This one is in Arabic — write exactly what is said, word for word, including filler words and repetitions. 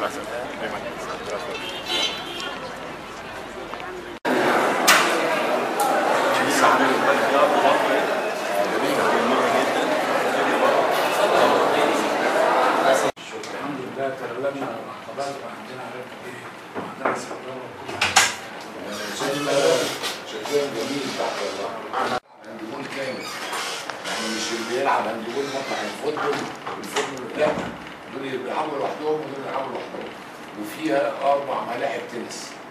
Gracias. Gracias. الحمد لله تغلبنا على العقبات وعندنا علاج كتير وعندنا استقرار وكل حاجه. شكلهم جميل تحت والله. هاندبول كامل يعني مش اللي بيلعب هاندبول مطلع الفوتبول والفوتبول لا، دول اللي بيلعبوا لوحدهم ودول اللي بيلعبوا لوحدهم، وفيها اربع ملاعب تنس.